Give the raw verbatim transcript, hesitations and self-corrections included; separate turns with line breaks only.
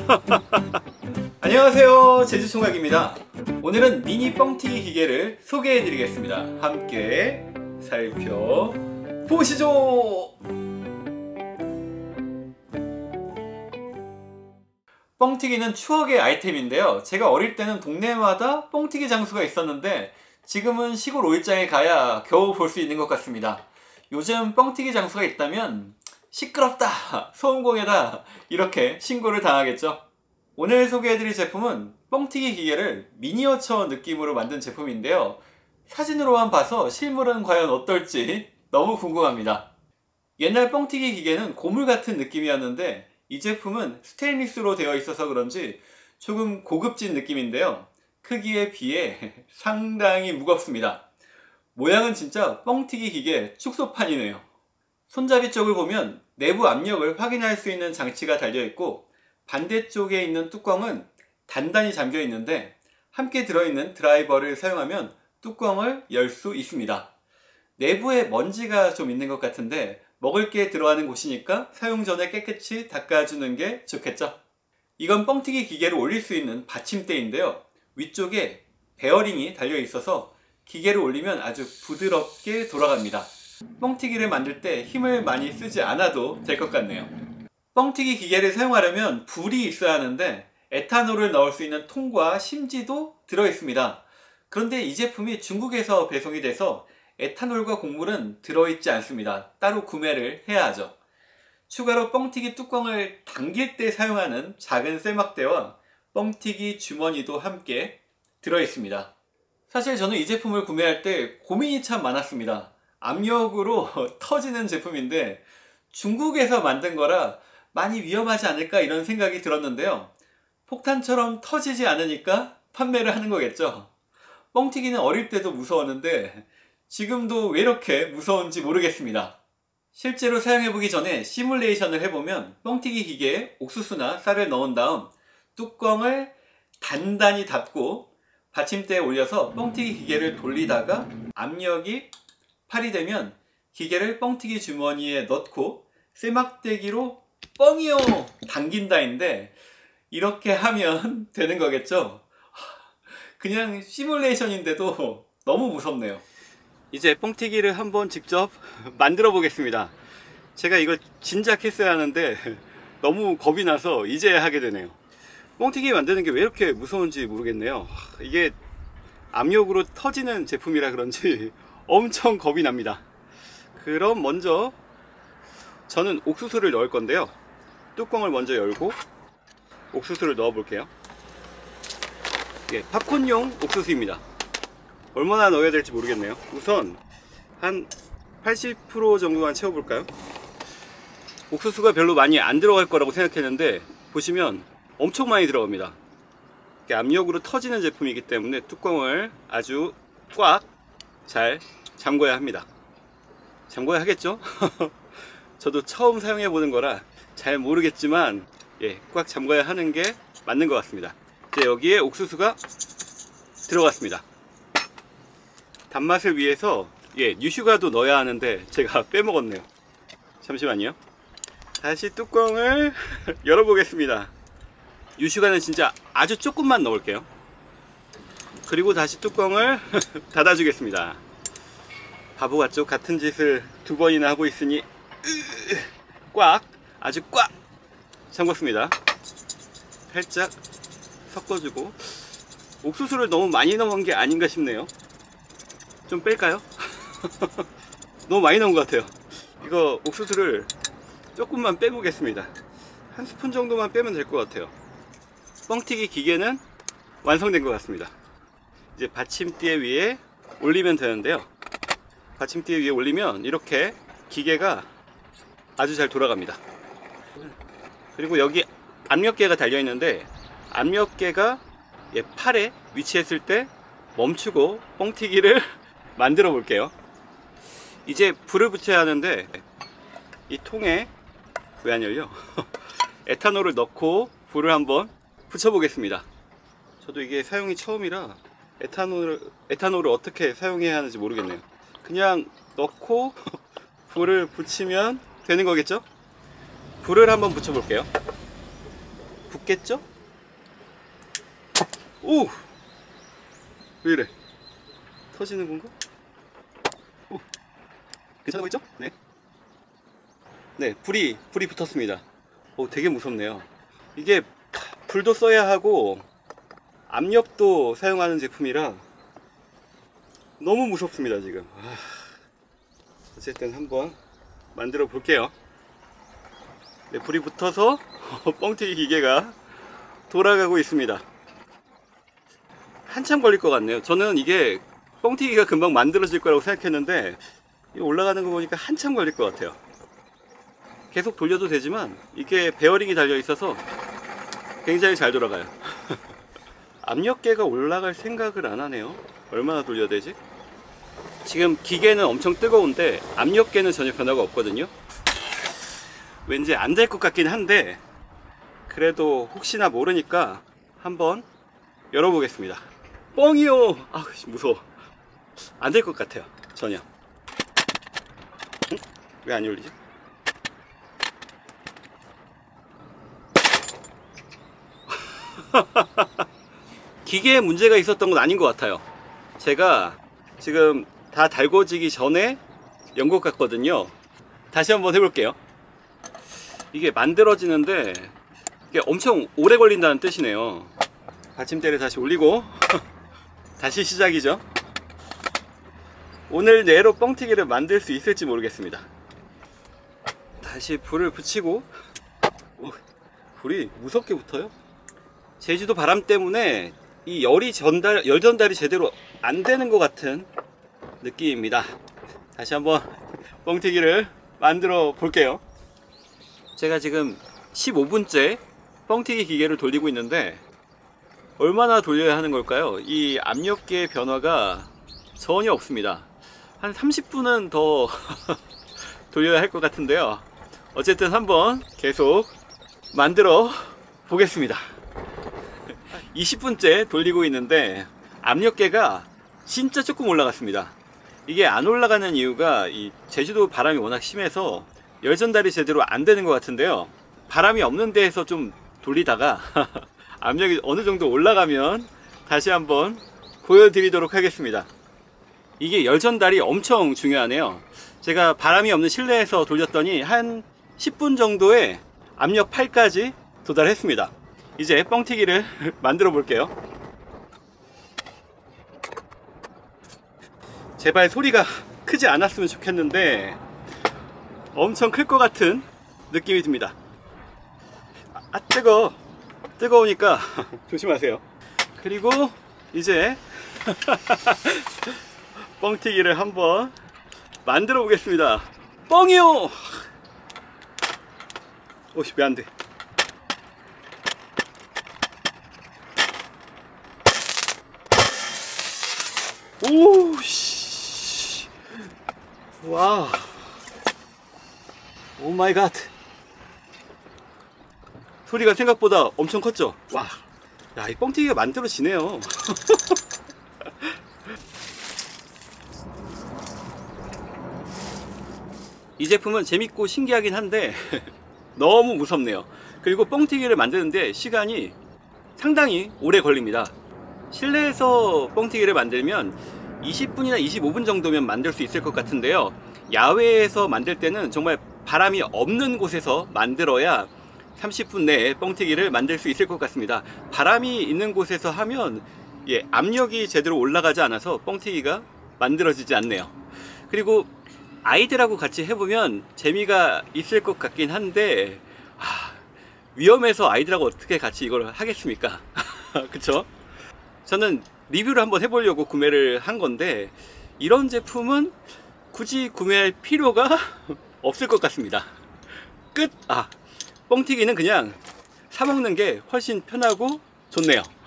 안녕하세요, 제주총각입니다. 오늘은 미니 뻥튀기 기계를 소개해 드리겠습니다. 함께 살펴보시죠. 뻥튀기는 추억의 아이템인데요, 제가 어릴 때는 동네마다 뻥튀기 장수가 있었는데 지금은 시골 오일장에 가야 겨우 볼 수 있는 것 같습니다. 요즘 뻥튀기 장수가 있다면 시끄럽다, 소음공해다 이렇게 신고를 당하겠죠. 오늘 소개해드릴 제품은 뻥튀기 기계를 미니어처 느낌으로 만든 제품인데요, 사진으로만 봐서 실물은 과연 어떨지 너무 궁금합니다. 옛날 뻥튀기 기계는 고물 같은 느낌이었는데 이 제품은 스테인리스로 되어 있어서 그런지 조금 고급진 느낌인데요, 크기에 비해 상당히 무겁습니다. 모양은 진짜 뻥튀기 기계 축소판이네요. 손잡이 쪽을 보면 내부 압력을 확인할 수 있는 장치가 달려있고 반대쪽에 있는 뚜껑은 단단히 잠겨 있는데 함께 들어있는 드라이버를 사용하면 뚜껑을 열 수 있습니다. 내부에 먼지가 좀 있는 것 같은데 먹을 게 들어가는 곳이니까 사용 전에 깨끗이 닦아주는 게 좋겠죠. 이건 뻥튀기 기계를 올릴 수 있는 받침대인데요, 위쪽에 베어링이 달려 있어서 기계를 올리면 아주 부드럽게 돌아갑니다. 뻥튀기를 만들 때 힘을 많이 쓰지 않아도 될 것 같네요. 뻥튀기 기계를 사용하려면 불이 있어야 하는데 에탄올을 넣을 수 있는 통과 심지도 들어있습니다. 그런데 이 제품이 중국에서 배송이 돼서 에탄올과 곡물은 들어있지 않습니다. 따로 구매를 해야 하죠. 추가로 뻥튀기 뚜껑을 당길 때 사용하는 작은 쇠막대와 뻥튀기 주머니도 함께 들어있습니다. 사실 저는 이 제품을 구매할 때 고민이 참 많았습니다. 압력으로 터지는 제품인데 중국에서 만든 거라 많이 위험하지 않을까 이런 생각이 들었는데요, 폭탄처럼 터지지 않으니까 판매를 하는 거겠죠. 뻥튀기는 어릴 때도 무서웠는데 지금도 왜 이렇게 무서운지 모르겠습니다. 실제로 사용해보기 전에 시뮬레이션을 해보면 뻥튀기 기계에 옥수수나 쌀을 넣은 다음 뚜껑을 단단히 닫고 받침대에 올려서 뻥튀기 기계를 돌리다가 압력이 팔이 되면 기계를 뻥튀기 주머니에 넣고 쇠막대기로 뻥이요 당긴다인데 이렇게 하면 되는 거겠죠. 그냥 시뮬레이션인데도 너무 무섭네요. 이제 뻥튀기를 한번 직접 만들어 보겠습니다. 제가 이걸 진작 했어야 하는데 너무 겁이 나서 이제야 하게 되네요. 뻥튀기 만드는 게 왜 이렇게 무서운지 모르겠네요. 이게 압력으로 터지는 제품이라 그런지 엄청 겁이 납니다. 그럼 먼저 저는 옥수수를 넣을 건데요, 뚜껑을 먼저 열고 옥수수를 넣어 볼게요. 예, 팝콘용 옥수수입니다. 얼마나 넣어야 될지 모르겠네요. 우선 한 팔십 퍼센트 정도만 채워볼까요? 옥수수가 별로 많이 안 들어갈 거라고 생각했는데 보시면 엄청 많이 들어갑니다. 압력으로 터지는 제품이기 때문에 뚜껑을 아주 꽉 잘 잠궈야 합니다. 잠궈야 하겠죠? 저도 처음 사용해 보는 거라 잘 모르겠지만 예, 꽉 잠궈야 하는 게 맞는 것 같습니다. 이제 여기에 옥수수가 들어갔습니다. 단맛을 위해서 예, 뉴슈가도 넣어야 하는데 제가 빼먹었네요. 잠시만요. 다시 뚜껑을 열어보겠습니다. 뉴슈가는 진짜 아주 조금만 넣을게요. 그리고 다시 뚜껑을 닫아주겠습니다. 바보 같죠? 같은 짓을 두 번이나 하고 있으니 꽉, 아주 꽉 잠궜습니다. 살짝 섞어주고 옥수수를 너무 많이 넣은 게 아닌가 싶네요. 좀 뺄까요? 너무 많이 넣은 것 같아요. 이거 옥수수를 조금만 빼보겠습니다. 한 스푼 정도만 빼면 될 것 같아요. 뻥튀기 기계는 완성된 것 같습니다. 이제 받침대 위에 올리면 되는데요, 받침대 위에 올리면 이렇게 기계가 아주 잘 돌아갑니다. 그리고 여기 압력계가 달려 있는데 압력계가 예, 팔에 위치했을 때 멈추고 뻥튀기를 만들어 볼게요. 이제 불을 붙여야 하는데 이 통에 왜 안 열려? 에탄올을 넣고 불을 한번 붙여 보겠습니다. 저도 이게 사용이 처음이라 에탄올을, 에탄올을 어떻게 사용해야 하는지 모르겠네요. 그냥 넣고 불을 붙이면 되는 거겠죠? 불을 한번 붙여 볼게요. 붙겠죠? 오! 왜 이래? 터지는 건가? 오! 괜찮아 보이죠? 네. 네, 불이, 불이 붙었습니다. 오, 되게 무섭네요. 이게 불도 써야 하고 압력도 사용하는 제품이라 너무 무섭습니다, 지금. 아, 어쨌든 한번 만들어 볼게요. 네, 불이 붙어서 뻥튀기 기계가 돌아가고 있습니다. 한참 걸릴 것 같네요. 저는 이게 뻥튀기가 금방 만들어질 거라고 생각했는데 올라가는 거 보니까 한참 걸릴 것 같아요. 계속 돌려도 되지만 이게 베어링이 달려 있어서 굉장히 잘 돌아가요. 압력계가 올라갈 생각을 안 하네요. 얼마나 돌려야 되지? 지금 기계는 엄청 뜨거운데 압력계는 전혀 변화가 없거든요. 왠지 안 될 것 같긴 한데 그래도 혹시나 모르니까 한번 열어보겠습니다. 뻥이요! 아, 무서워. 안 될 것 같아요. 전혀. 응? 왜 안 열리지? 기계에 문제가 있었던 건 아닌 것 같아요. 제가 지금 다 달궈지기 전에 연 것 같거든요. 다시 한번 해볼게요. 이게 만들어지는데 이게 엄청 오래 걸린다는 뜻이네요. 받침대를 다시 올리고 다시 시작이죠. 오늘 내로 뻥튀기를 만들 수 있을지 모르겠습니다. 다시 불을 붙이고. 오, 불이 무섭게 붙어요. 제주도 바람 때문에 이 열이 전달, 열 전달이 제대로 안 되는 것 같은 느낌입니다. 다시 한번 뻥튀기를 만들어 볼게요. 제가 지금 십오 분째 뻥튀기 기계를 돌리고 있는데 얼마나 돌려야 하는 걸까요? 이 압력계의 변화가 전혀 없습니다. 한 삼십 분은 더 돌려야 할 것 같은데요. 어쨌든 한번 계속 만들어 보겠습니다. 이십 분째 돌리고 있는데 압력계가 진짜 조금 올라갔습니다. 이게 안 올라가는 이유가 이 제주도 바람이 워낙 심해서 열 전달이 제대로 안 되는 것 같은데요. 바람이 없는 데에서 좀 돌리다가 압력이 어느 정도 올라가면 다시 한번 보여드리도록 하겠습니다. 이게 열 전달이 엄청 중요하네요. 제가 바람이 없는 실내에서 돌렸더니 한 십 분 정도에 압력 팔까지 도달했습니다. 이제 뻥튀기를 만들어 볼게요. 제발 소리가 크지 않았으면 좋겠는데 엄청 클 것 같은 느낌이 듭니다. 아, 뜨거워. 뜨거우니까 조심하세요. 그리고 이제 뻥튀기를 한번 만들어 보겠습니다. 뻥이요! 오씨, 왜 안 돼? 오씨, 와, 오 마이 갓. 소리가 생각보다 엄청 컸죠? 와, 야, 이 뻥튀기가 만들어지네요. 이 제품은 재밌고 신기하긴 한데 너무 무섭네요. 그리고 뻥튀기를 만드는데 시간이 상당히 오래 걸립니다. 실내에서 뻥튀기를 만들면 이십 분이나 이십오 분 정도면 만들 수 있을 것 같은데요. 야외에서 만들 때는 정말 바람이 없는 곳에서 만들어야 삼십 분 내에 뻥튀기를 만들 수 있을 것 같습니다. 바람이 있는 곳에서 하면 예, 압력이 제대로 올라가지 않아서 뻥튀기가 만들어지지 않네요. 그리고 아이들하고 같이 해보면 재미가 있을 것 같긴 한데 아, 위험해서 아이들하고 어떻게 같이 이걸 하겠습니까? 그쵸? 저는 리뷰를 한번 해보려고 구매를 한 건데 이런 제품은 굳이 구매할 필요가 없을 것 같습니다. 끝! 아, 뻥튀기는 그냥 사 먹는 게 훨씬 편하고 좋네요.